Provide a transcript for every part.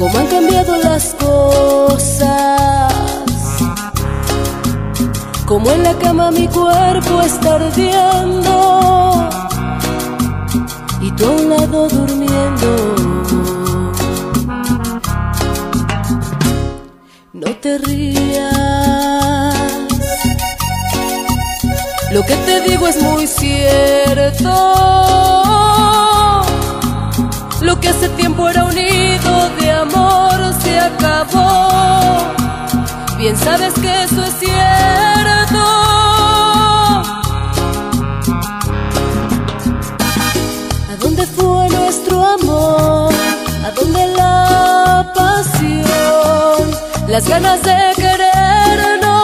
cómo han cambiado las cosas, como en la cama mi cuerpo está ardiendo y tú a un lado durmiendo. No te rías, lo que te digo es muy cierto. Lo que hace tiempo era un nido de amor se acabó. Bien sabes que eso es cierto. ¿A dónde fue nuestro amor? ¿A dónde la pasión? Las ganas de querernos.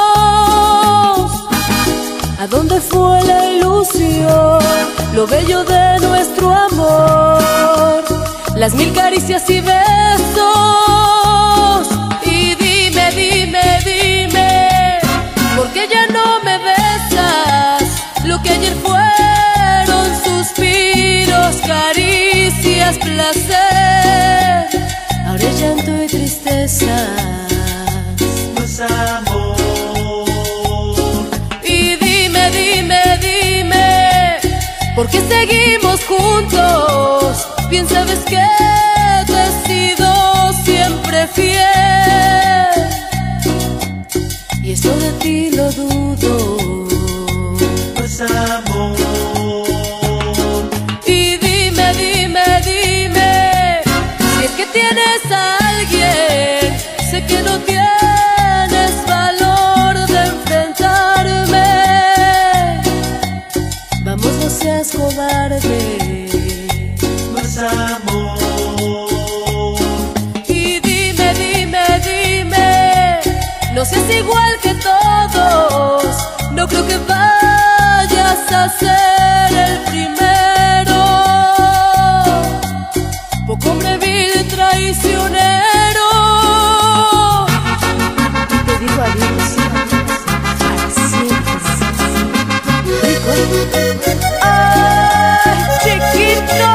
¿A dónde fue la ilusión? Lo bello de nuestro amor, las mil caricias y besos. Y dime, dime, dime, ¿por qué ya no me besas? Lo que ayer fueron suspiros, caricias, placer, ahora es llanto y tristeza. No es amor. Y dime, dime, dime, ¿por qué seguimos juntos? Bien sabes que te he sido siempre fiel, y eso de ti lo dudo. No es amor. Y dime, dime, dime, si es que tienes a alguien, sé que no tienes valor de enfrentarme. Vamos, no seas cobarde. No es amor. Y dime, dime, dime, no seas igual que todos. No creo que vayas a ser el primero. Poco hombre vil, traicionero. Te digo adiós, para siempre. ¡Ay, chiquito!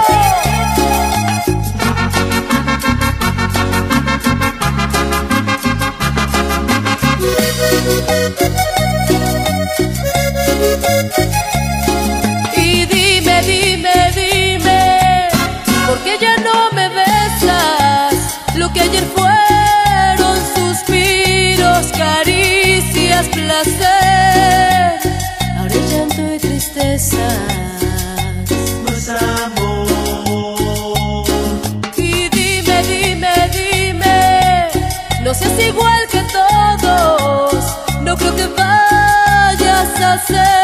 Y dime, dime, dime, ¿por qué ya no me besas? Lo que ayer fueron suspiros, caricias, placer, ahora es llanto y tristeza. No es amor. Y dime, dime, dime, no seas igual que todos. No creo que vayas a ser